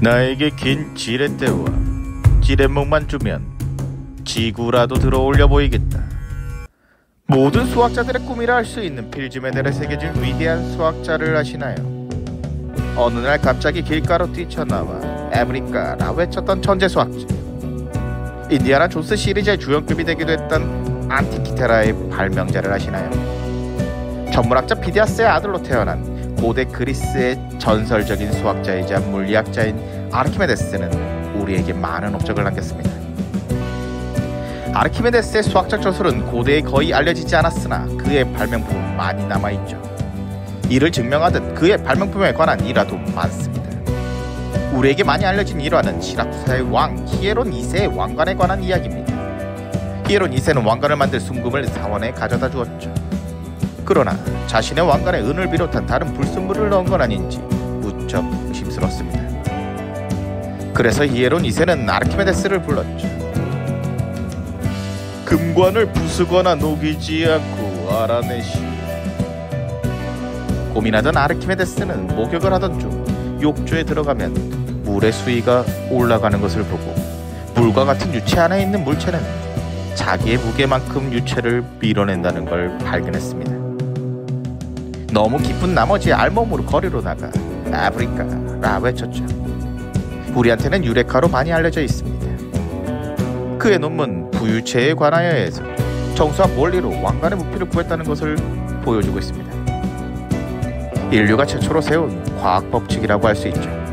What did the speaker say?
나에게 긴 지렛대와 지렛목만 주면 지구라도 들어올려 보이겠다. 모든 수학자들의 꿈이라 할 수 있는 필지메델에 새겨진 위대한 수학자를 아시나요? 어느 날 갑자기 길가로 뛰쳐나와 에브리카라 외쳤던 천재 수학자, 인디아나 존스 시리즈의 주연급이 되기도 했던 안티키테라의 발명자를 아시나요? 천문학자 피디아스의 아들로 태어난 고대 그리스의 전설적인 수학자이자 물리학자인 아르키메데스는 우리에게 많은 업적을 남겼습니다. 아르키메데스의 수학적 저술은 고대에 거의 알려지지 않았으나 그의 발명품은 많이 남아있죠. 이를 증명하듯 그의 발명품에 관한 일화도 많습니다. 우리에게 많이 알려진 일화는 시라쿠사의 왕 히에론 2세의 왕관에 관한 이야기입니다. 히에론 2세는 왕관을 만들 순금을 사원에 가져다 주었죠. 그러나 자신의 왕관에 은을 비롯한 다른 불순물을 넣은 건 아닌지 무척 의심스럽습니다. 그래서 히에론 2세는 아르키메데스를 불렀죠. 금관을 부수거나 녹이지 않고 알아내시. 고민하던 아르키메데스는 목욕을 하던 중 욕조에 들어가면 물의 수위가 올라가는 것을 보고 물과 같은 유체 안에 있는 물체는 자기의 무게만큼 유체를 밀어낸다는 걸 발견했습니다. 너무 기쁜 나머지 알몸으로 거리로 나가 에브리카라 외쳤죠. 우리한테는 유레카로 많이 알려져 있습니다. 그의 논문 부유체에 관하여에서 정수학 원리로 왕관의 부피를 구했다는 것을 보여주고 있습니다. 인류가 최초로 세운 과학 법칙이라고 할 수 있죠.